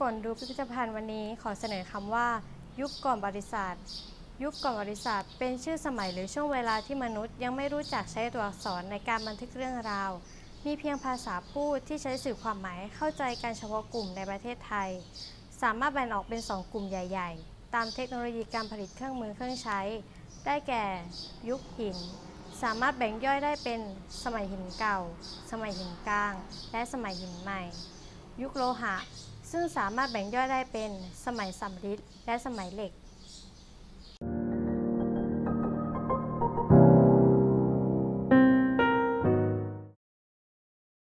ก่อนดูพิพิธภัณฑ์วันนี้ขอเสนอคำว่ายุคก่อนประวัติศาสตร์ยุคก่อนประวัติศาสตร์เป็นชื่อสมัยหรือช่วงเวลาที่มนุษย์ยังไม่รู้จักใช้ตัวอักษรในการบันทึกเรื่องราวมีเพียงภาษาพูดที่ใช้สื่อความหมายเข้าใจกันเฉพาะกลุ่มในประเทศไทยสามารถแบ่งออกเป็น2กลุ่มใหญ่ๆตามเทคโนโลยีการผลิตเครื่องมือเครื่องใช้ได้แก่ยุคหินสามารถแบ่งย่อยได้เป็นสมัยหินเก่าสมัยหินกลางและสมัยหินใหม่ยุคโลหะซึ่งสามารถแบ่งย่อยได้เป็นสมัยสำริดและสมัยเหล็ก